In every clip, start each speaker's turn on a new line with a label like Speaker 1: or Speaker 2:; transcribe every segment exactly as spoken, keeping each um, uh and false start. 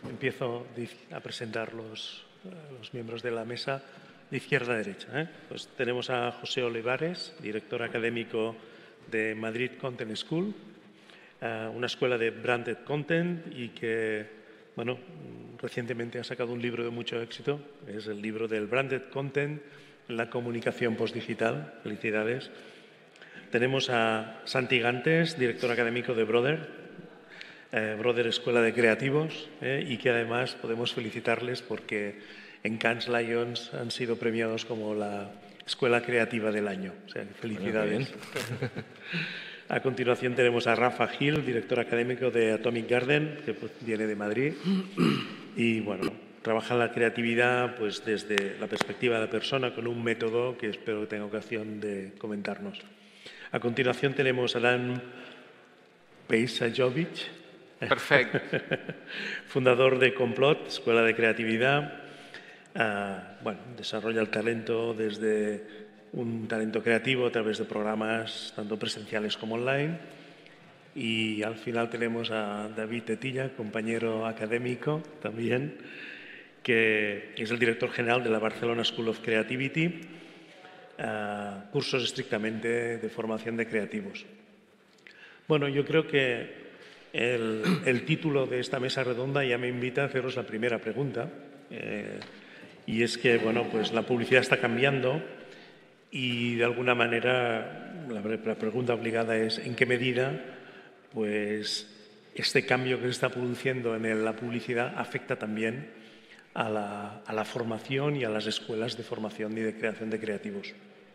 Speaker 1: empiezo a presentar los, los miembros de la mesa de izquierda a derecha. ¿eh? Pues tenemos a José Olivares, director académico de Madrid Content School, uh, una escuela de branded content y que, bueno, recientemente ha sacado un libro de mucho éxito. Es el libro del branded content en la comunicación postdigital. Felicidades. Tenemos a Santi Gantes, director académico de Brother, eh, Brother Escuela de Creativos, eh, y que además podemos felicitarles porque en Cannes Lions han sido premiados como la Escuela Creativa del Año. O sea, felicidades. Bueno, a continuación tenemos a Rafa Gil, director académico de Atomic Garden, que pues, viene de Madrid. Y bueno, trabaja la creatividad pues, desde la perspectiva de la persona con un método que espero que tenga ocasión de comentarnos. A continuación tenemos a Dan Pejsajovic,
Speaker 2: perfecto,
Speaker 1: fundador de Complot, Escuela de Creatividad. Uh, bueno, desarrolla el talento desde un talento creativo a través de programas tanto presenciales como online. Y al final tenemos a David Tetilla, compañero académico también, que es el director general de la Barcelona School of Creativity, uh, cursos estrictamente de formación de creativos. Bueno, yo creo que el, el título de esta mesa redonda ya me invita a haceros la primera pregunta. Eh, y es que, bueno, pues la publicidad está cambiando y de alguna manera la, la pregunta obligada es ¿en qué medida pues este cambio que se está produciendo en la publicidad afecta también a la, a la formación y a las escuelas de formación y de creación de creativos?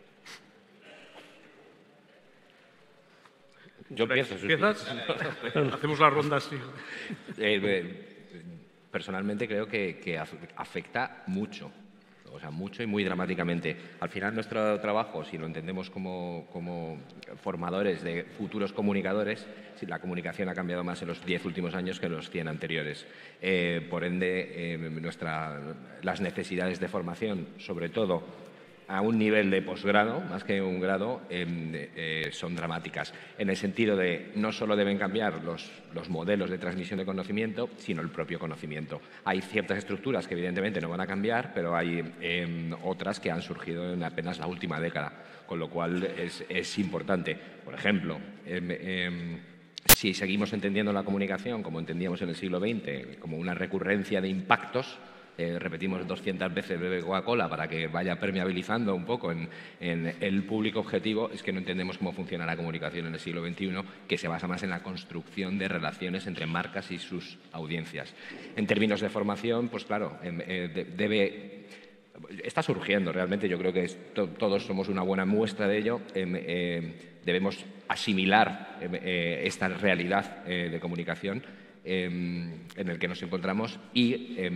Speaker 3: Yo empiezo.
Speaker 4: ¿Empiezas? Hacemos la ronda así.
Speaker 3: Eh, eh, personalmente creo que, que afecta mucho. O sea, mucho y muy dramáticamente. Al final, nuestro trabajo, si lo entendemos como, como formadores de futuros comunicadores, si la comunicación ha cambiado más en los diez últimos años que en los cien anteriores. Eh, por ende, eh, nuestra, las necesidades de formación, sobre todo a un nivel de posgrado, más que un grado, eh, eh, son dramáticas. En el sentido de no solo deben cambiar los, los modelos de transmisión de conocimiento, sino el propio conocimiento. Hay ciertas estructuras que evidentemente no van a cambiar, pero hay eh, otras que han surgido en apenas la última década, con lo cual es, es importante. Por ejemplo, eh, eh, si seguimos entendiendo la comunicación como entendíamos en el siglo veinte, como una recurrencia de impactos, Eh, repetimos doscientas veces bebe Coca-Cola para que vaya permeabilizando un poco en, en el público objetivo, es que no entendemos cómo funciona la comunicación en el siglo veintiuno, que se basa más en la construcción de relaciones entre marcas y sus audiencias. En términos de formación, pues claro, eh, de, debe... Está surgiendo realmente, yo creo que esto, todos somos una buena muestra de ello. Eh, eh, debemos asimilar eh, esta realidad eh, de comunicación eh, en el que nos encontramos y eh,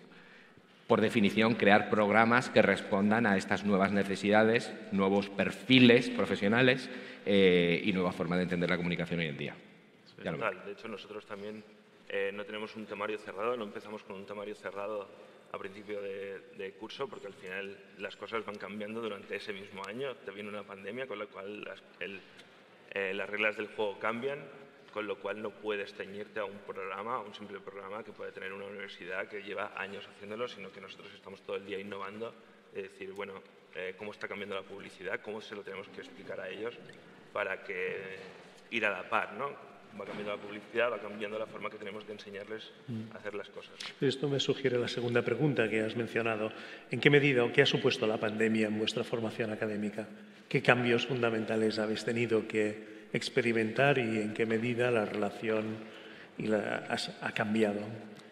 Speaker 3: por definición, crear programas que respondan a estas nuevas necesidades, nuevos perfiles profesionales eh, y nueva forma de entender la comunicación hoy en día.
Speaker 5: Ya lo de hecho, nosotros también eh, no tenemos un temario cerrado, no empezamos con un temario cerrado a principio de, de curso, porque al final las cosas van cambiando durante ese mismo año. Te viene una pandemia, con la cual las, el, eh, las reglas del juego cambian, con lo cual no puedes ceñirte a un programa, a un simple programa que puede tener una universidad que lleva años haciéndolo, sino que nosotros estamos todo el día innovando, es decir, bueno, eh, cómo está cambiando la publicidad, cómo se lo tenemos que explicar a ellos para que ir a la par, ¿no? Va cambiando la publicidad, va cambiando la forma que tenemos de enseñarles a hacer las cosas.
Speaker 1: Esto me sugiere la segunda pregunta que has mencionado. ¿En qué medida o qué ha supuesto la pandemia en vuestra formación académica? ¿Qué cambios fundamentales habéis tenido que experimentar y en qué medida la relación y la, ha, ha cambiado?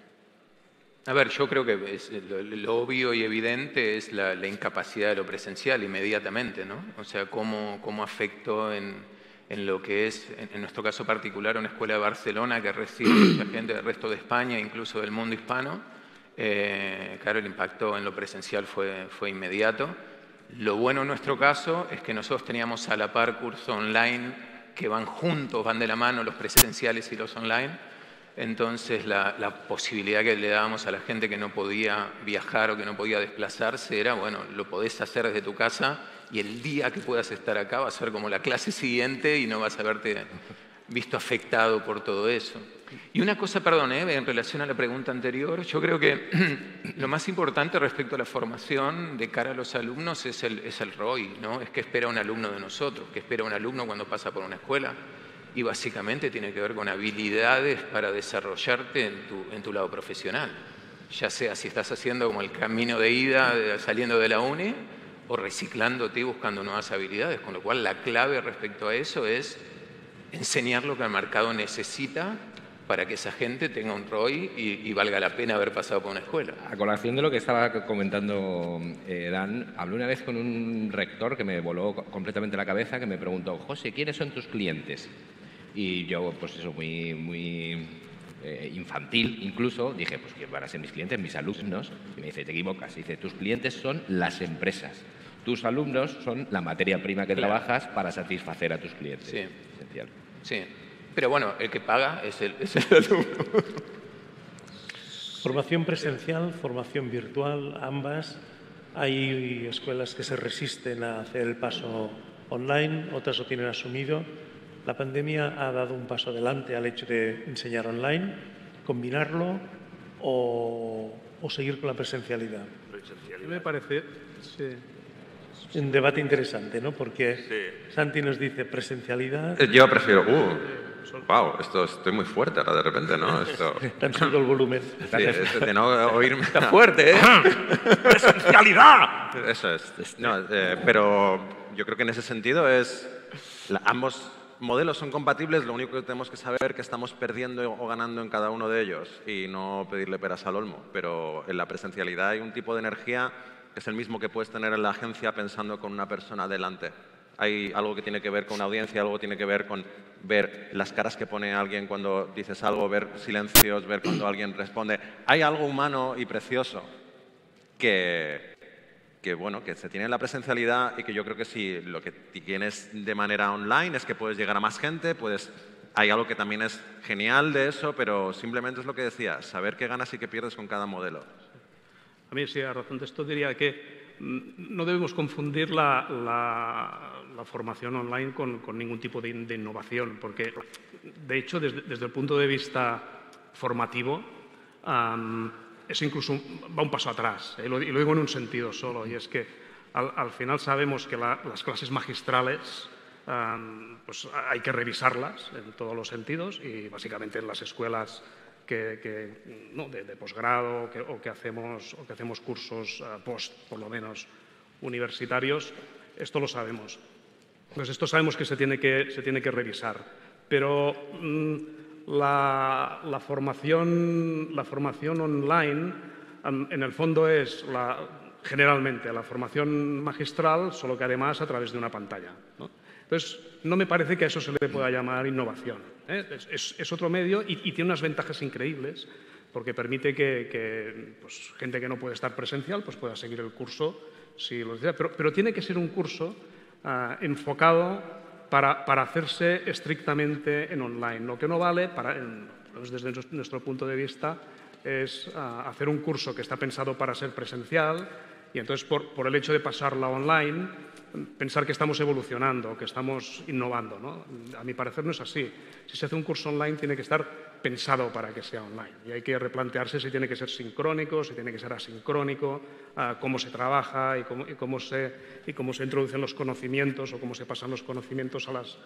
Speaker 2: A ver, yo creo que es, lo, lo obvio y evidente es la, la incapacidad de lo presencial inmediatamente, ¿no? O sea, cómo, cómo afectó en, en lo que es, en, en nuestro caso particular, una escuela de Barcelona que recibe mucha gente del resto de España, incluso del mundo hispano. Eh, claro, el impacto en lo presencial fue, fue inmediato. Lo bueno en nuestro caso es que nosotros teníamos a la par cursos online que van juntos, van de la mano los presenciales y los online. Entonces, la, la posibilidad que le dábamos a la gente que no podía viajar o que no podía desplazarse era, bueno, lo podés hacer desde tu casa y el día que puedas estar acá va a ser como la clase siguiente y no vas a verte visto afectado por todo eso. Y una cosa, perdón, ¿eh? en relación a la pregunta anterior, yo creo que lo más importante respecto a la formación de cara a los alumnos es el, es el R O I, ¿no? Es qué espera un alumno de nosotros, qué espera un alumno cuando pasa por una escuela. Y básicamente tiene que ver con habilidades para desarrollarte en tu, en tu lado profesional. Ya sea si estás haciendo como el camino de ida, de, saliendo de la uni, o reciclándote y buscando nuevas habilidades. Con lo cual la clave respecto a eso es enseñar lo que el mercado necesita para que esa gente tenga un R O I y, y valga la pena haber pasado por una escuela.
Speaker 3: A colación de lo que estaba comentando eh, Dan, hablé una vez con un rector que me voló completamente la cabeza, que me preguntó: José, ¿quiénes son tus clientes? Y yo, pues eso, muy, muy eh, infantil incluso, dije, pues ¿quién van a ser mis clientes? Mis alumnos. Y me dice, te equivocas. Dice, tus clientes son las empresas. Tus alumnos son la materia prima que
Speaker 2: Claro.
Speaker 3: trabajas para satisfacer a tus clientes.
Speaker 2: Sí.
Speaker 3: Esencial.
Speaker 2: Sí, pero bueno, el que paga es el, es el alumno.
Speaker 1: Formación presencial, formación virtual, ambas. Hay escuelas que se resisten a hacer el paso online, otras lo tienen asumido. La pandemia ha dado un paso adelante al hecho de enseñar online, combinarlo o, o seguir con la presencialidad.
Speaker 4: A mí me parece, sí.
Speaker 1: Un debate interesante, ¿no? Porque
Speaker 5: Sí.
Speaker 1: Santi nos dice presencialidad.
Speaker 6: Eh, Yo prefiero, uh, wow, esto estoy muy fuerte ahora de repente, ¿no? Esto,
Speaker 1: Te han subido el volumen.
Speaker 6: sí, es de no oírme.
Speaker 2: Está fuerte, ¿eh?
Speaker 6: ¡Presencialidad! Eso es. No, eh, pero yo creo que en ese sentido es, la- ambos modelos son compatibles, lo único que tenemos que saber es que estamos perdiendo o ganando en cada uno de ellos y no pedirle peras al olmo. Pero en la presencialidad hay un tipo de energía que es el mismo que puedes tener en la agencia pensando con una persona delante. Hay algo que tiene que ver con una audiencia, algo que tiene que ver con ver las caras que pone alguien cuando dices algo, ver silencios, ver cuando alguien responde. Hay algo humano y precioso que, que, bueno, que se tiene en la presencialidad y que yo creo que si lo que tienes de manera online es que puedes llegar a más gente, puedes, hay algo que también es genial de eso, pero simplemente es lo que decías, saber qué ganas y qué pierdes con cada modelo.
Speaker 4: A mí, sí, a razón de esto diría que mm, no debemos confundir la, la- la formación online con, con ningún tipo de, de innovación, porque, de hecho, desde, desde el punto de vista formativo, am, eso incluso va un paso atrás, ¿eh? y, lo, y lo digo en un sentido solo, y es que al, al final sabemos que la- las clases magistrales am, pues hay que revisarlas en todos los sentidos y básicamente en las escuelas que, que, ¿no? de, de posgrado que, o, que hacemos, o que hacemos cursos uh, post, por lo menos, universitarios, esto lo sabemos. Pues esto sabemos que se tiene que, se tiene que revisar, pero mmm, la, la, formación, la formación online, um, en el fondo es la, generalmente la formación magistral, solo que además a través de una pantalla, ¿no? Entonces, no me parece que a eso se le pueda llamar innovación, ¿eh? es, es, es otro medio y, y tiene unas ventajas increíbles porque permite que, que pues, gente que no puede estar presencial pues pueda seguir el curso si lo desea, pero, pero tiene que ser un curso uh, enfocado para, para hacerse estrictamente en online. Lo que no vale, para, en, desde nuestro punto de vista, es uh, hacer un curso que está pensado para ser presencial y entonces por, por el hecho de pasarla online pensar que estamos evolucionando, que estamos innovando, ¿no? A mi parecer no es así. Si se hace un curso online tiene que estar pensado para que sea online y hay que replantearse si tiene que ser sincrónico, si tiene que ser asincrónico, uh, cómo se trabaja y cómo, y, cómo se, y cómo se introducen los conocimientos o cómo se pasan los conocimientos a las,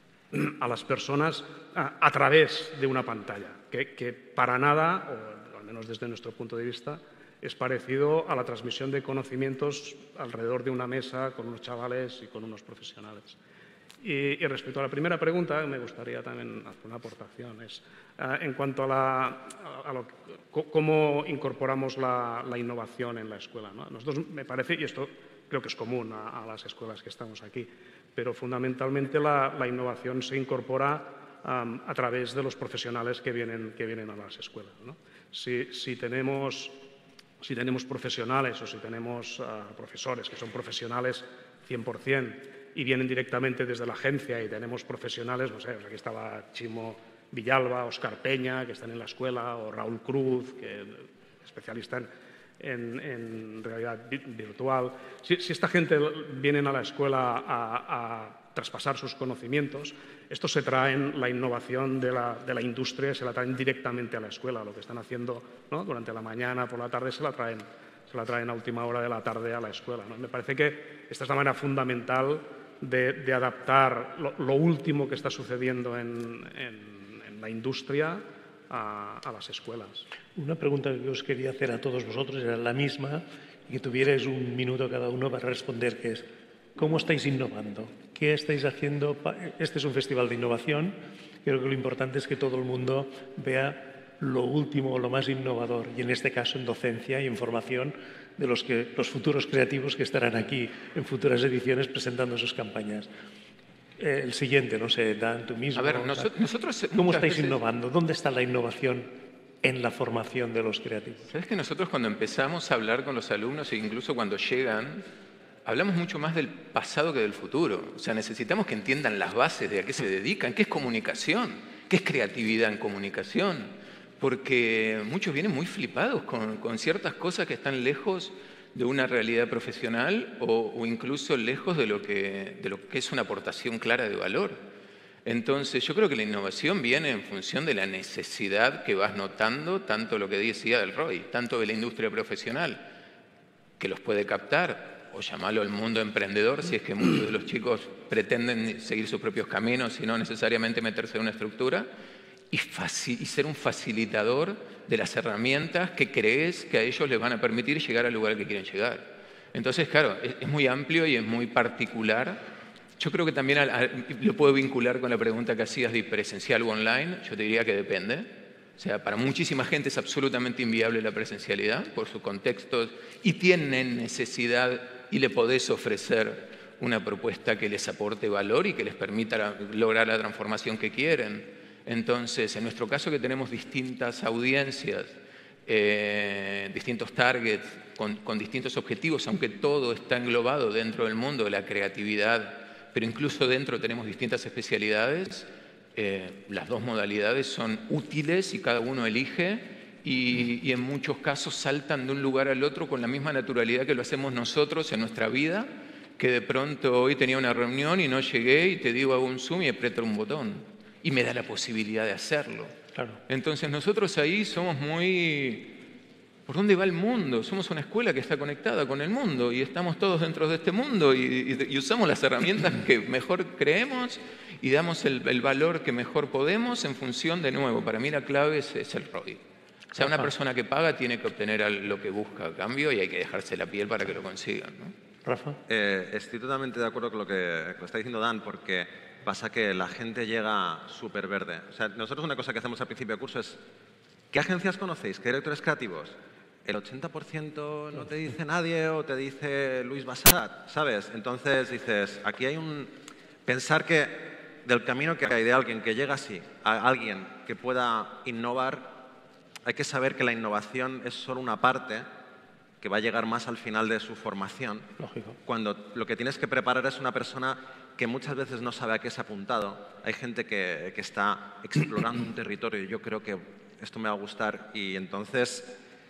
Speaker 4: a las personas uh, a través de una pantalla, que, que para nada, o al menos desde nuestro punto de vista, es parecido a la transmisión de conocimientos alrededor de una mesa con unos chavales y con unos profesionales. Y, y respecto a la primera pregunta, me gustaría también hacer una aportación. Es, uh, en cuanto a, la, a, lo, cómo incorporamos la, la innovación en la escuela, ¿no? Nosotros, me parece, y esto creo que es común a, a las escuelas que estamos aquí, pero fundamentalmente la, la innovación se incorpora um, a través de los profesionales que vienen, que vienen a las escuelas, ¿no? Si, si tenemos... Si tenemos profesionales o si tenemos uh, profesores que son profesionales cien por cien y vienen directamente desde la agencia y tenemos profesionales, no sé, aquí estaba Chimo Villalba, Óscar Peña, que están en la escuela, o Raúl Cruz, que es especialista en, en, en realidad virtual. Si, si esta gente vienen a la escuela a, a traspasar sus conocimientos. Estos se traen la innovación de la, de la industria, se la traen directamente a la escuela. Lo que están haciendo, ¿no?, durante la mañana, por la tarde, se la traen, se la traen a última hora de la tarde a la escuela, ¿no? Me parece que esta es la manera fundamental de, de adaptar lo, lo último que está sucediendo en, en, en la industria a, a las escuelas.
Speaker 1: Una pregunta que os quería hacer a todos vosotros era la misma, y que tuvierais un minuto cada uno para responder, que es ¿cómo estáis innovando? ¿Qué estáis haciendo? Este es un festival de innovación. Creo que lo importante es que todo el mundo vea lo último, lo más innovador, y en este caso en docencia y en formación de los, que, los futuros creativos que estarán aquí en futuras ediciones presentando sus campañas. Eh, el siguiente, no sé, Dan, tú mismo.
Speaker 2: A ver, nosotros, nosotros
Speaker 1: ¿Cómo estáis
Speaker 2: veces...
Speaker 1: innovando? ¿Dónde está la innovación en la formación de los creativos?
Speaker 2: Sabes que nosotros cuando empezamos a hablar con los alumnos e incluso cuando llegan, hablamos mucho más del pasado que del futuro. O sea, necesitamos que entiendan las bases de a qué se dedican, qué es comunicación, qué es creatividad en comunicación. Porque muchos vienen muy flipados con, con ciertas cosas que están lejos de una realidad profesional o, o incluso lejos de lo, que, de lo que es una aportación clara de valor. Entonces, yo creo que la innovación viene en función de la necesidad que vas notando, tanto lo que decía del R O I, tanto de la industria profesional, que los puede captar, o llamarlo el mundo emprendedor, si es que muchos de los chicos pretenden seguir sus propios caminos y no necesariamente meterse en una estructura, y, y ser un facilitador de las herramientas que crees que a ellos les van a permitir llegar al lugar al que quieren llegar. Entonces, claro, es, es muy amplio y es muy particular. Yo creo que también a, a, lo puedo vincular con la pregunta que hacías de presencial o online. Yo te diría que depende. O sea, para muchísima gente es absolutamente inviable la presencialidad por sus contextos y tienen necesidad y le podés ofrecer una propuesta que les aporte valor y que les permita lograr la transformación que quieren. Entonces, en nuestro caso que tenemos distintas audiencias, eh, distintos targets, con, con distintos objetivos, aunque todo está englobado dentro del mundo de la creatividad, pero incluso dentro tenemos distintas especialidades, eh, las dos modalidades son útiles y cada uno elige y, y en muchos casos saltan de un lugar al otro con la misma naturalidad que lo hacemos nosotros en nuestra vida, que de pronto hoy tenía una reunión y no llegué y te digo hago un Zoom y aprieto un botón. Y me da la posibilidad de hacerlo. Claro. Entonces nosotros ahí somos muy... ¿Por dónde va el mundo? Somos una escuela que está conectada con el mundo y estamos todos dentro de este mundo y, y, y usamos las herramientas que mejor creemos y damos el, el valor que mejor podemos en función, de nuevo, para mí la clave es, es el R O I. O sea, una persona que paga tiene que obtener lo que busca a cambio y hay que dejarse la piel para que lo consigan, ¿no?
Speaker 1: Rafa.
Speaker 6: Eh, estoy totalmente de acuerdo con lo que, con lo que está diciendo Dan, porque pasa que la gente llega súper verde. O sea, nosotros una cosa que hacemos al principio de curso es ¿qué agencias conocéis? ¿Qué directores creativos? El ochenta por ciento no te dice nadie o te dice Luis Bassat, ¿sabes? Entonces dices, aquí hay un... Pensar que del camino que hay de alguien que llega así, a alguien que pueda innovar, hay que saber que la innovación es solo una parte que va a llegar más al final de su formación.
Speaker 1: Lógico.
Speaker 6: Cuando lo que tienes que preparar es una persona que muchas veces no sabe a qué se ha apuntado. Hay gente que, que está explorando un territorio y yo creo que esto me va a gustar y entonces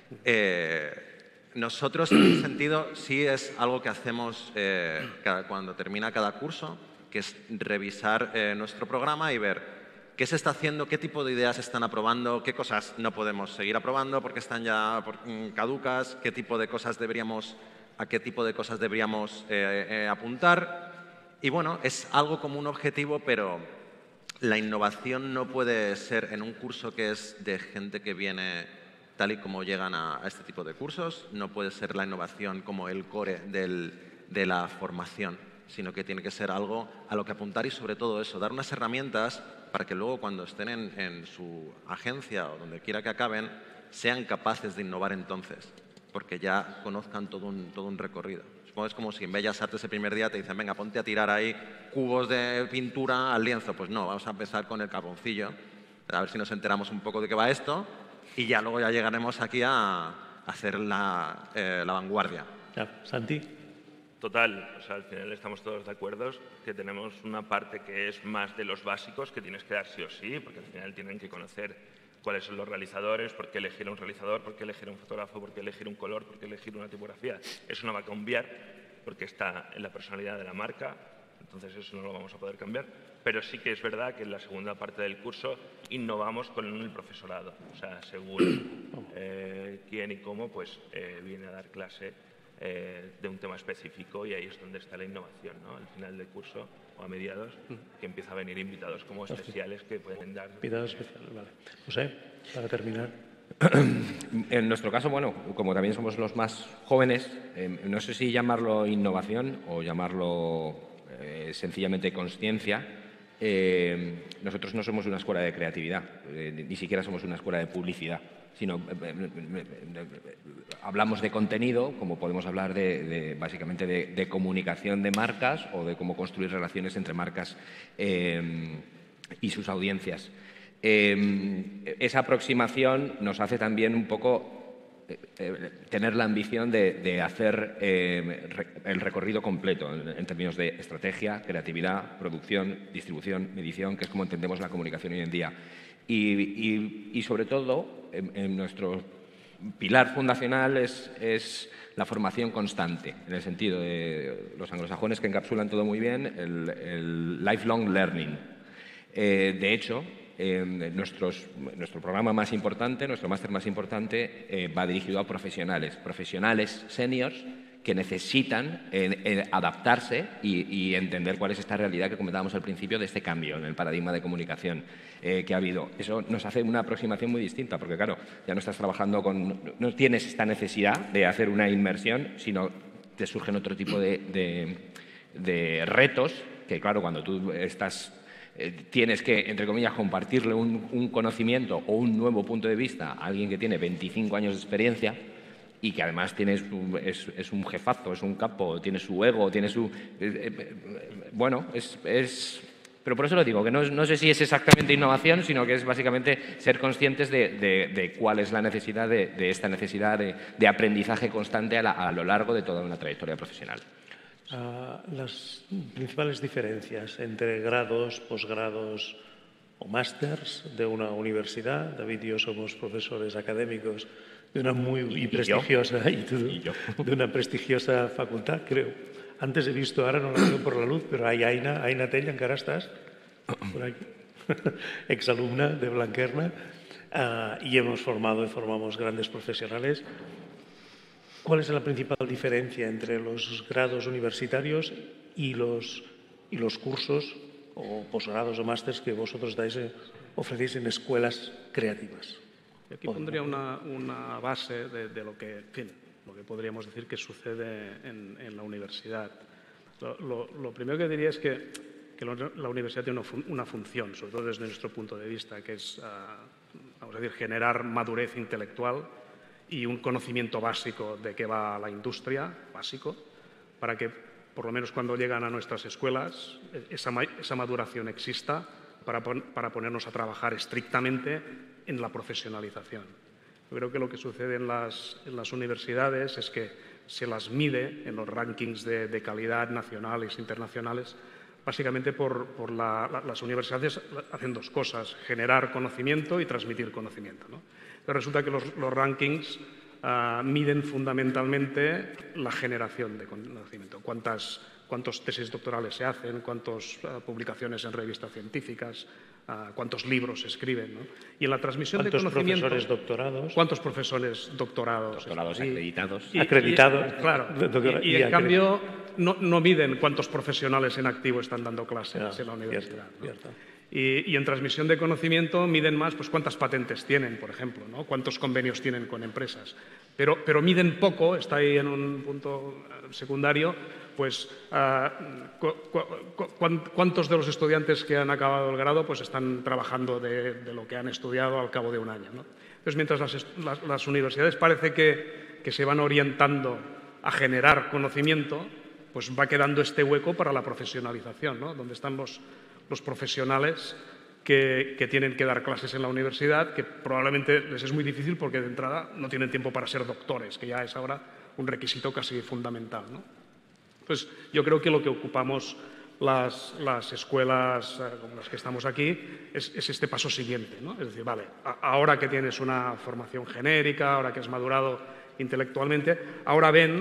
Speaker 6: eh, nosotros en ese sentido sí es algo que hacemos eh, cada, cuando termina cada curso, que es revisar eh, nuestro programa y ver qué se está haciendo, qué tipo de ideas están aprobando, qué cosas no podemos seguir aprobando porque están ya por, mm, caducas, qué tipo de cosas deberíamos, a qué tipo de cosas deberíamos eh, eh, apuntar. Y bueno, es algo como un objetivo, pero la innovación no puede ser en un curso que es de gente que viene tal y como llegan a, a este tipo de cursos, no puede ser la innovación como el core del, de la formación, sino que tiene que ser algo a lo que apuntar y sobre todo eso, dar unas herramientas para que luego cuando estén en, en su agencia o donde quiera que acaben, sean capaces de innovar entonces, porque ya conozcan todo un, todo un recorrido. Supongo que es como si en Bellas Artes el primer día te dicen, venga, ponte a tirar ahí cubos de pintura al lienzo. Pues no, vamos a empezar con el carboncillo, a ver si nos enteramos un poco de qué va esto y ya luego ya llegaremos aquí a, a hacer la, eh, la vanguardia.
Speaker 1: Ya, Santi.
Speaker 5: Total, o sea, al final estamos todos de acuerdo que tenemos una parte que es más de los básicos que tienes que dar sí o sí, porque al final tienen que conocer cuáles son los realizadores, por qué elegir un realizador, por qué elegir un fotógrafo, por qué elegir un color, por qué elegir una tipografía. Eso no va a cambiar porque está en la personalidad de la marca, Entonces eso no lo vamos a poder cambiar. Pero sí que es verdad que en la segunda parte del curso innovamos con el profesorado. O sea, según eh, quién y cómo, pues eh, viene a dar clase eh, de un tema específico y ahí es donde está la innovación, ¿no? Al final del curso o a mediados, que empieza a venir invitados como especiales que pueden dar...
Speaker 1: Invitados especiales, vale. José, para terminar.
Speaker 3: En nuestro caso, bueno, como también somos los más jóvenes, eh, no sé si llamarlo innovación o llamarlo eh, sencillamente consciencia. Eh, nosotros no somos una escuela de creatividad, eh, ni siquiera somos una escuela de publicidad, sino eh, eh, eh, hablamos de contenido, como podemos hablar de, de básicamente de, de comunicación de marcas o de cómo construir relaciones entre marcas eh, y sus audiencias. Eh, esa aproximación nos hace también un poco eh, eh, tener la ambición de, de hacer eh, re, el recorrido completo en, en términos de estrategia, creatividad, producción, distribución, medición, que es como entendemos la comunicación hoy en día. Y, y, y sobre todo, en, en nuestro pilar fundacional es, es la formación constante, en el sentido de los anglosajones que encapsulan todo muy bien, el, el lifelong learning. Eh, de hecho, Eh, nuestros, nuestro programa más importante, nuestro máster más importante, eh, va dirigido a profesionales, profesionales seniors que necesitan eh, eh, adaptarse y, y entender cuál es esta realidad que comentábamos al principio de este cambio en el paradigma de comunicación eh, que ha habido. Eso nos hace una aproximación muy distinta, porque claro, ya no estás trabajando con, no tienes esta necesidad de hacer una inmersión, sino te surgen otro tipo de, de, de retos que, claro, cuando tú estás tienes que, entre comillas, compartirle un, un conocimiento o un nuevo punto de vista a alguien que tiene veinticinco años de experiencia y que además tiene su, es, es un jefazo, es un capo, tiene su ego, tiene su... Eh, eh, bueno, es, es... Pero por eso lo digo, que no, no sé si es exactamente innovación, sino que es básicamente ser conscientes de, de, de cuál es la necesidad, de, de esta necesidad de, de aprendizaje constante a, la, a lo largo de toda una trayectoria profesional.
Speaker 1: Uh, las principales diferencias entre grados, posgrados o másters de una universidad. David y yo somos profesores académicos de una muy y, y prestigiosa y tú, y de una prestigiosa facultad, creo. Antes he visto, ahora no lo veo por la luz, pero hay Aina, Aina Tell, encara estàs por aquí, exalumna de Blanquerna, uh, y hemos formado y formamos grandes profesionales. ¿Cuál es la principal diferencia entre los grados universitarios y los, y los cursos o posgrados o másters que vosotros dais, eh, ofrecéis en escuelas creativas?
Speaker 4: Aquí pondría una, una base de, de lo, que, en fin, lo que podríamos decir que sucede en, en la universidad. Lo, lo, lo primero que diría es que, que la universidad tiene una, fun, una función, sobre todo desde nuestro punto de vista, que es, uh, vamos a decir, generar madurez intelectual y un conocimiento básico de qué va la industria, básico, para que, por lo menos cuando llegan a nuestras escuelas, esa, esa maduración exista para, para ponernos a trabajar estrictamente en la profesionalización. Yo creo que lo que sucede en las, en las universidades es que se las mide en los rankings de, de calidad nacionales e internacionales, básicamente por, por la, la, las universidades hacen dos cosas, generar conocimiento y transmitir conocimiento, ¿no? Pero resulta que los, los rankings uh, miden fundamentalmente la generación de conocimiento. ¿Cuántas, cuántos tesis doctorales se hacen? ¿Cuántas uh, publicaciones en revistas científicas? Uh, ¿Cuántos libros se escriben? ¿No? Y en la transmisión de conocimiento...
Speaker 1: ¿Cuántos profesores doctorados?
Speaker 4: ¿Cuántos profesores doctorados?
Speaker 3: Doctorados
Speaker 4: y,
Speaker 3: acreditados.
Speaker 4: Y,
Speaker 1: acreditados.
Speaker 4: Y, claro. Y, y, y en cambio no, no miden cuántos profesionales en activo están dando clases no, en la universidad.
Speaker 1: Cierto,
Speaker 4: ¿no?
Speaker 1: cierto.
Speaker 4: Y, y en transmisión de conocimiento miden más pues, cuántas patentes tienen, por ejemplo, ¿no? Cuántos convenios tienen con empresas. Pero, pero miden poco, está ahí en un punto secundario, pues uh, cu cu cu cuántos de los estudiantes que han acabado el grado pues, están trabajando de, de lo que han estudiado al cabo de un año, ¿no? Entonces, mientras las, las, las universidades parece que, que se van orientando a generar conocimiento, pues va quedando este hueco para la profesionalización, ¿no? Donde están los los profesionales que, que tienen que dar clases en la universidad, que probablemente les es muy difícil porque de entrada no tienen tiempo para ser doctores, que ya es ahora un requisito casi fundamental, ¿no? Pues yo creo que lo que ocupamos las, las escuelas eh, como las que estamos aquí es, es este paso siguiente, ¿no? Es decir, vale, a, ahora que tienes una formación genérica, ahora que has madurado intelectualmente, ahora ven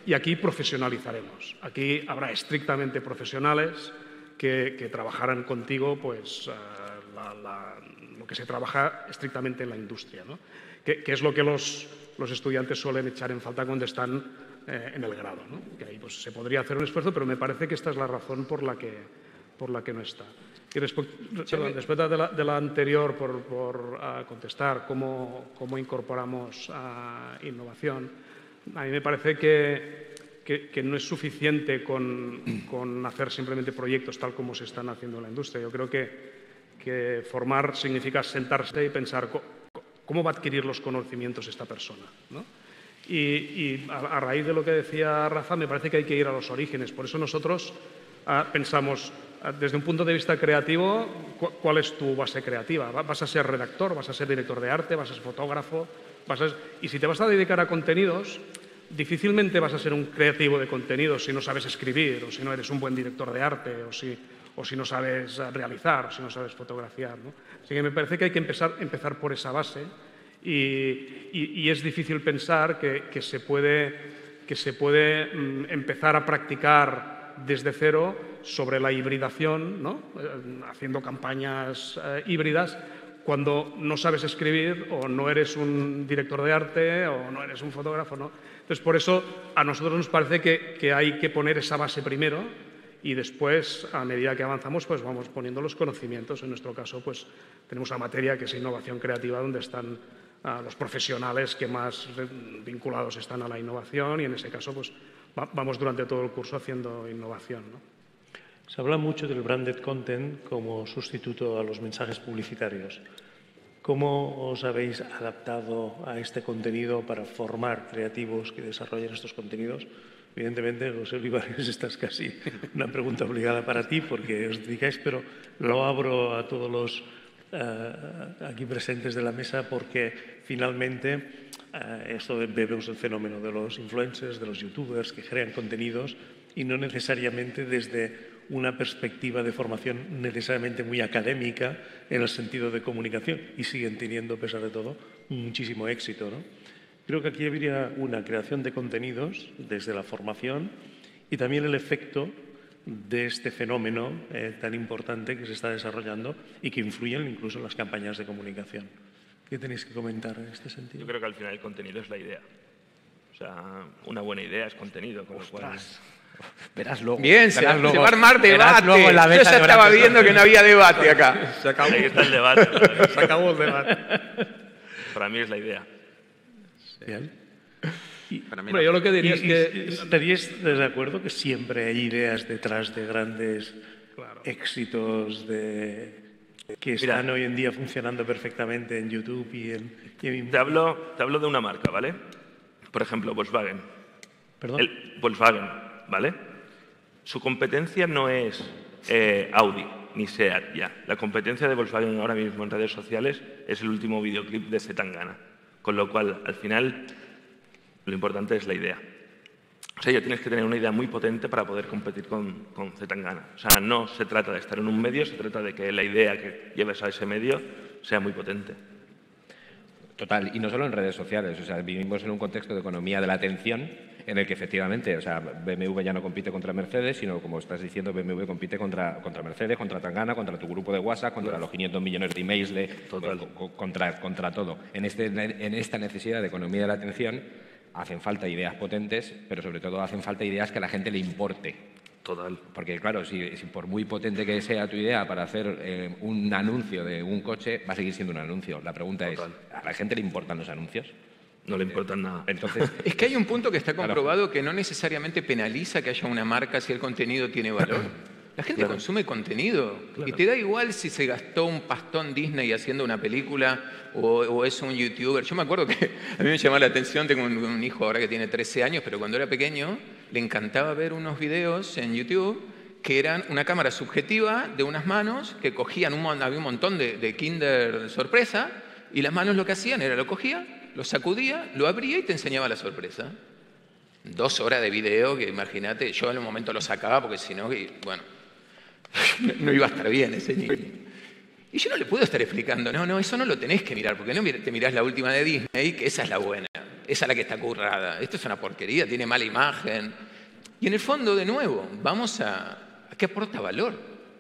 Speaker 4: y aquí profesionalizaremos. Aquí habrá estrictamente profesionales que, que trabajarán contigo pues, uh, la, la, lo que se trabaja estrictamente en la industria, ¿no? que, que es lo que los, los estudiantes suelen echar en falta cuando están eh, en el grado, ¿no? Que ahí pues, se podría hacer un esfuerzo, pero me parece que esta es la razón por la que, por la que no está. Y respecto, perdón, respecto de, la, de la anterior, por, por uh, contestar cómo, cómo incorporamos uh, innovación, a mí me parece que, que, que no es suficiente con, con hacer simplemente proyectos tal como se están haciendo en la industria. Yo creo que, que formar significa sentarse y pensar cómo va a adquirir los conocimientos esta persona, ¿no? Y, y a, a raíz de lo que decía Rafa, me parece que hay que ir a los orígenes. Por eso nosotros uh, pensamos, desde un punto de vista creativo, ¿cuál es tu base creativa? ¿Vas a ser redactor? ¿Vas a ser director de arte? ¿Vas a ser fotógrafo? Vas a... Y si te vas a dedicar a contenidos, difícilmente vas a ser un creativo de contenidos si no sabes escribir, o si no eres un buen director de arte, o si, o si no sabes realizar, o si no sabes fotografiar, ¿no? Así que me parece que hay que empezar, empezar por esa base y, y, y es difícil pensar que, que se puede, que se puede mm, empezar a practicar desde cero sobre la hibridación, ¿no? Eh, haciendo campañas eh, híbridas, cuando no sabes escribir o no eres un director de arte o no eres un fotógrafo, ¿no? Entonces, por eso a nosotros nos parece que, que hay que poner esa base primero y después, a medida que avanzamos, pues vamos poniendo los conocimientos. En nuestro caso, pues tenemos una materia que es innovación creativa, donde están uh, los profesionales que más vinculados están a la innovación y en ese caso, pues vamos durante todo el curso haciendo innovación, ¿no?
Speaker 1: Se habla mucho del branded content como sustituto a los mensajes publicitarios. ¿Cómo os habéis adaptado a este contenido para formar creativos que desarrollen estos contenidos? Evidentemente, José Olivares, esta es casi una pregunta obligada para ti porque os dedicáis, pero lo abro a todos los uh, aquí presentes de la mesa porque finalmente uh, esto vemos el fenómeno de los influencers, de los youtubers que crean contenidos y no necesariamente desde una perspectiva de formación necesariamente muy académica en el sentido de comunicación y siguen teniendo, a pesar de todo, muchísimo éxito, ¿no? Creo que aquí habría una creación de contenidos desde la formación y también el efecto de este fenómeno eh, tan importante que se está desarrollando y que influyen incluso en las campañas de comunicación. ¿Qué tenéis que comentar en este sentido?
Speaker 5: Yo creo que al final el contenido es la idea. O sea, una buena idea es contenido, con lo cual...
Speaker 3: Verás luego.
Speaker 2: Bien,
Speaker 3: verás
Speaker 2: se,
Speaker 3: luego,
Speaker 2: se va a armar debate.
Speaker 3: Luego en la
Speaker 2: Yo ya estaba viendo que no había debate acá.
Speaker 5: Se acabó. Ahí está el debate.
Speaker 4: Se acabó el debate.
Speaker 5: Para mí es la idea.
Speaker 1: Bien. Y,
Speaker 6: Para mí
Speaker 4: bueno, yo lo que diría
Speaker 1: y,
Speaker 4: es que...
Speaker 1: ¿Estaríais de acuerdo que siempre hay ideas detrás de grandes
Speaker 4: Claro.
Speaker 1: éxitos de, que están Mira, hoy en día funcionando perfectamente en YouTube y en... Y en...
Speaker 5: Te, hablo, te hablo de una marca, ¿vale? Por ejemplo, Volkswagen.
Speaker 1: ¿Perdón?
Speaker 5: El Volkswagen, ¿vale? Su competencia no es eh, Audi ni SEAT ya. La competencia de Volkswagen ahora mismo en redes sociales es el último videoclip de Zetangana. Con lo cual, al final, lo importante es la idea. O sea, ya tienes que tener una idea muy potente para poder competir con, con Zetangana. O sea, no se trata de estar en un medio, se trata de que la idea que lleves a ese medio sea muy potente.
Speaker 3: Total, y no solo en redes sociales. O sea, vivimos en un contexto de economía de la atención en el que efectivamente, o sea, B M W ya no compite contra Mercedes, sino, como estás diciendo, B M W compite contra, contra Mercedes, contra Tangana, contra tu grupo de WhatsApp, contra los quinientos millones de emails, de,
Speaker 5: Total.
Speaker 3: contra, contra todo. En, este, en esta necesidad de economía de la atención hacen falta ideas potentes, pero sobre todo hacen falta ideas que a la gente le importe.
Speaker 5: Total.
Speaker 3: Porque, claro, si, si por muy potente que sea tu idea para hacer eh, un anuncio de un coche, va a seguir siendo un anuncio. La pregunta Total. es, ¿a la gente le importan los anuncios?
Speaker 5: No le importan nada.
Speaker 3: Entonces,
Speaker 2: es que hay un punto que está comprobado que no necesariamente penaliza que haya una marca si el contenido tiene valor. La gente
Speaker 5: Claro.
Speaker 2: consume contenido
Speaker 5: Claro.
Speaker 2: y te da igual si se gastó un pastón Disney haciendo una película o, o es un youtuber. Yo me acuerdo que a mí me llamaba la atención, tengo un, un hijo ahora que tiene trece años, pero cuando era pequeño le encantaba ver unos videos en YouTube que eran una cámara subjetiva de unas manos que cogían, un, mon- había un montón de, de Kinder sorpresa y las manos lo que hacían era lo cogía, lo sacudía, lo abría y te enseñaba la sorpresa. Dos horas de video que imagínate, yo en un momento lo sacaba porque si no, y, bueno, no iba a estar bien ese niño. Y yo no le puedo estar explicando, no, no, eso no lo tenés que mirar, porque no te mirás la última de Disney, que esa es la buena. esa es la que está currada, esto es una porquería, tiene mala imagen. Y en el fondo, de nuevo, vamos a, ¿a qué aporta valor?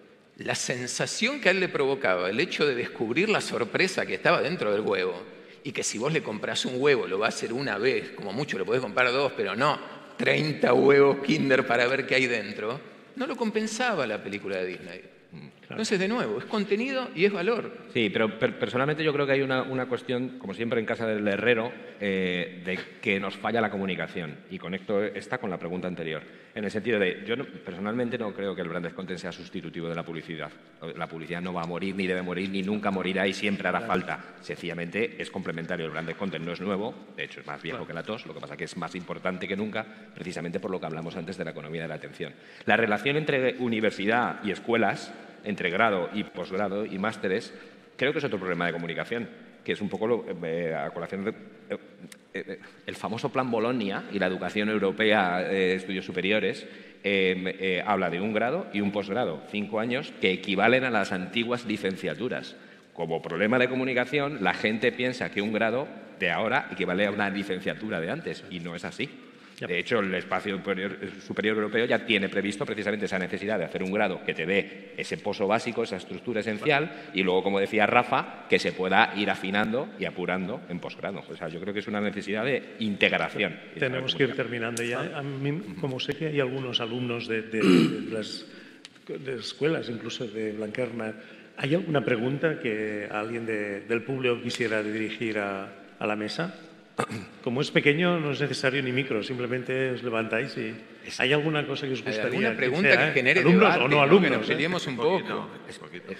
Speaker 2: La sensación que a él le provocaba, el hecho de descubrir la sorpresa que estaba dentro del huevo, y que si vos le comprás un huevo lo va a hacer una vez, como mucho le podés comprar dos, pero no treinta huevos Kinder para ver qué hay dentro, no lo compensaba la película de Disney. Entonces, de nuevo, es contenido y es valor.
Speaker 3: Sí, pero per personalmente yo creo que hay una, una cuestión, como siempre en casa del herrero, eh, de que nos falla la comunicación. Y conecto esta con la pregunta anterior. En el sentido de, yo no, personalmente no creo que el branded content sea sustitutivo de la publicidad. La publicidad no va a morir, ni debe morir, ni nunca morirá y siempre hará falta. Sencillamente es complementario. El branded content no es nuevo, de hecho es más viejo que la tos, lo que pasa es que es más importante que nunca, precisamente por lo que hablamos antes de la economía de la atención. La relación entre universidad y escuelas, entre grado y posgrado y másteres, creo que es otro problema de comunicación, que es un poco lo, eh, a colación de, eh, eh, el famoso Plan Bolonia y la educación europea de estudios superiores eh, eh, habla de un grado y un posgrado, cinco años, que equivalen a las antiguas licenciaturas. Como problema de comunicación, la gente piensa que un grado de ahora equivale a una licenciatura de antes, y no es así. De hecho, el espacio superior, superior europeo ya tiene previsto precisamente esa necesidad de hacer un grado que te dé ese pozo básico, esa estructura esencial, y luego, como decía Rafa, que se pueda ir afinando y apurando en posgrado. O sea, yo creo que es una necesidad de integración.
Speaker 1: Tenemos que ir terminando ya. A mí, como sé que hay algunos alumnos de, de, de las de escuelas, incluso de Blanquerna, ¿hay alguna pregunta que alguien de, del público quisiera dirigir a, a la mesa? Como es pequeño, no es necesario ni micro, simplemente os levantáis y... ¿Hay alguna cosa que os gustaría?
Speaker 2: ¿Hay alguna pregunta
Speaker 1: que, sea,
Speaker 2: que genere
Speaker 1: alumnos
Speaker 2: debate,
Speaker 1: o no
Speaker 2: ¿no?
Speaker 1: alumnos?
Speaker 2: Que nos peleemos un poco.
Speaker 3: Es,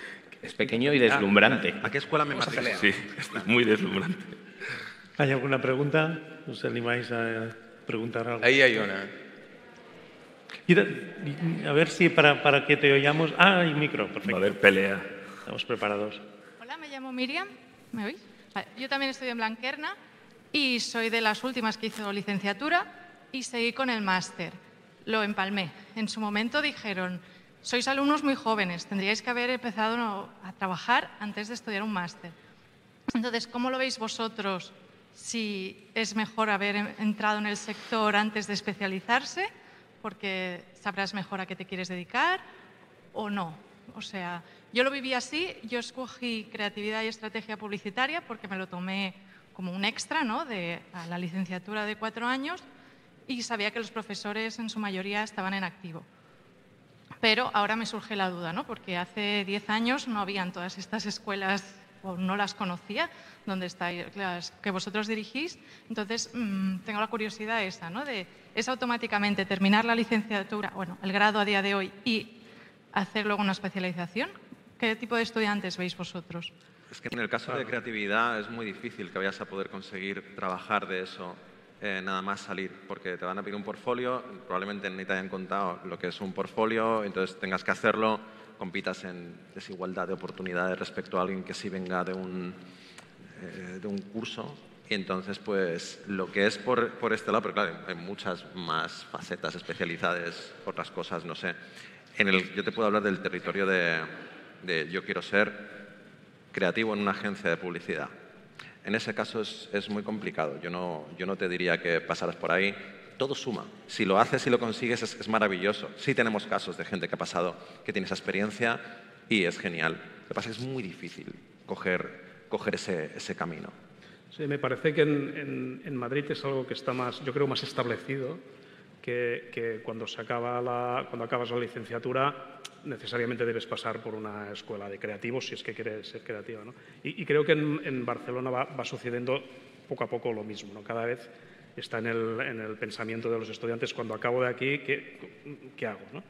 Speaker 3: es pequeño y deslumbrante.
Speaker 6: ¿A qué escuela me matriculé?
Speaker 7: Sí, es muy deslumbrante.
Speaker 1: ¿Hay alguna pregunta? ¿Os animáis a preguntar algo?
Speaker 2: Ahí hay una.
Speaker 1: Y da- y- a ver si para, para que te oigamos... Ah, hay micro, perfecto.
Speaker 7: Va a haber pelea.
Speaker 1: Estamos preparados.
Speaker 8: Hola, me llamo Miriam. ¿Me oís? Vale, yo también estoy en Blanquerna y soy de las últimas que hizo licenciatura y seguí con el máster. Lo empalmé. En su momento dijeron, sois alumnos muy jóvenes, tendríais que haber empezado a trabajar antes de estudiar un máster. Entonces, ¿cómo lo veis vosotros? Si es mejor haber entrado en el sector antes de especializarse, porque sabrás mejor a qué te quieres dedicar, o no. O sea, yo lo viví así, yo escogí creatividad y estrategia publicitaria porque me lo tomé como un extra, ¿no?, de a la licenciatura de cuatro años y sabía que los profesores en su mayoría estaban en activo. Pero ahora me surge la duda, ¿no?, porque hace diez años no habían todas estas escuelas, o no las conocía, donde estáis, las que vosotros dirigís. Entonces, mmm, tengo la curiosidad esa, ¿no?, de ¿es automáticamente terminar la licenciatura, bueno, el grado a día de hoy y hacer luego una especialización? ¿Qué tipo de estudiantes veis vosotros?
Speaker 6: Es que en el caso de creatividad es muy difícil que vayas a poder conseguir trabajar de eso eh, nada más salir, porque te van a pedir un portfolio, probablemente ni te hayan contado lo que es un portfolio, entonces tengas que hacerlo, compitas en desigualdad de oportunidades respecto a alguien que sí venga de un, eh, de un curso. Y entonces, pues, lo que es por, por este lado, pero claro, hay muchas más facetas especializadas, otras cosas, no sé. En el, yo te puedo hablar del territorio de, de yo quiero ser creativo en una agencia de publicidad. En ese caso es, es muy complicado. Yo no, yo no te diría que pasaras por ahí. Todo suma. Si lo haces y lo consigues es, es maravilloso. Sí tenemos casos de gente que ha pasado, que tiene esa experiencia y es genial. Lo que pasa es que es muy difícil coger, coger ese, ese camino.
Speaker 4: Sí, me parece que en, en, en Madrid es algo que está más, yo creo, más establecido, que, que cuando, se acaba la, cuando acabas la licenciatura necesariamente debes pasar por una escuela de creativos si es que quieres ser creativa, ¿no? Y, y creo que en, en Barcelona va, va sucediendo poco a poco lo mismo, ¿no? Cada vez está en el, en el pensamiento de los estudiantes, cuando acabo de aquí, ¿qué, qué hago, ¿no?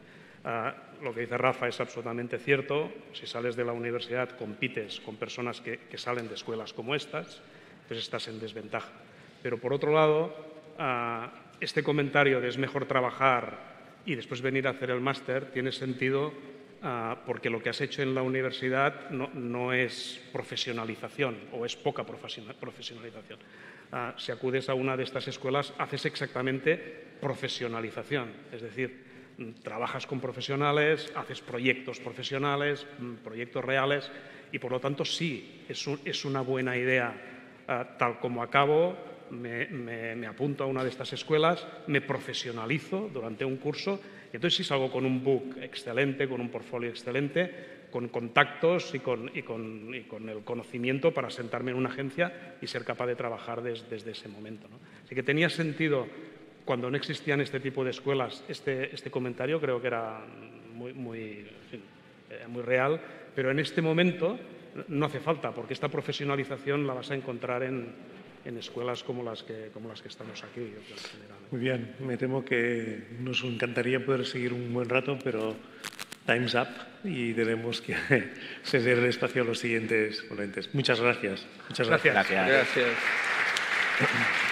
Speaker 4: Uh, lo que dice Rafa es absolutamente cierto. Si sales de la universidad, compites con personas que, que salen de escuelas como estas, entonces estás en desventaja. Pero por otro lado, uh, este comentario de es mejor trabajar y después venir a hacer el máster tiene sentido uh, porque lo que has hecho en la universidad no, no es profesionalización o es poca profesionalización. Uh, si acudes a una de estas escuelas, haces exactamente profesionalización, es decir, trabajas con profesionales, haces proyectos profesionales, proyectos reales y, por lo tanto, sí, es, un, es una buena idea, uh, tal como acabo, me, me, me apunto a una de estas escuelas, me profesionalizo durante un curso y entonces sí salgo con un book excelente, con un portfolio excelente, con contactos y con, y con, y con el conocimiento para sentarme en una agencia y ser capaz de trabajar des, desde ese momento, ¿no? Así que tenía sentido, cuando no existían este tipo de escuelas, este, este comentario creo que era muy, muy, en fin, eh, muy real, pero en este momento no hace falta, porque esta profesionalización la vas a encontrar en, en escuelas como las que, como las que estamos aquí. Yo creo, en general.
Speaker 1: Muy bien, me temo que nos encantaría poder seguir un buen rato, pero time's up y tenemos que ceder el espacio a los siguientes ponentes. Muchas gracias. Muchas gracias.
Speaker 4: Gracias.
Speaker 2: Gracias.